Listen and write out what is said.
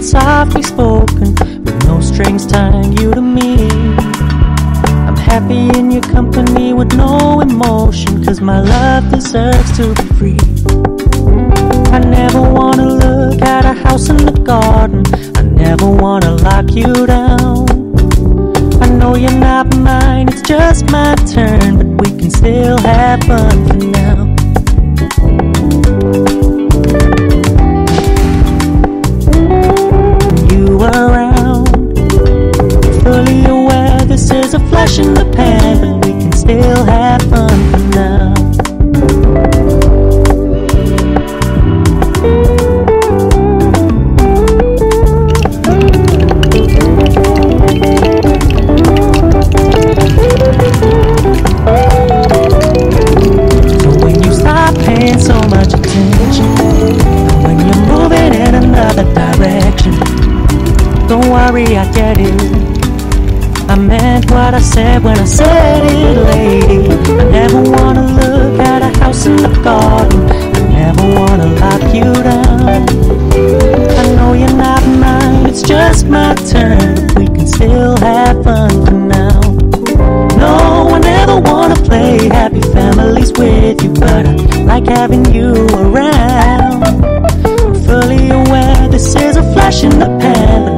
softly spoken, with no strings tying you to me. I'm happy in your company with no emotion, 'cause my love deserves to be free. I never wanna look at a house in the garden, I never wanna lock you down. I know you're not mine, it's just my turn, but we can still have fun for now. You around, fully aware this is a flash in the pan, but we can still have fun for now. So much attention, and when you're moving in another direction, don't worry, I get it. I meant what I said when I said it, lady. I never wanna look at a house in the garden, I never wanna lock you down. I know you're not mine, it's just my turn, but we can still have fun for now. No, I never wanna play happy families with you, but I like having you around. I'm fully aware this is a flash in the pan, but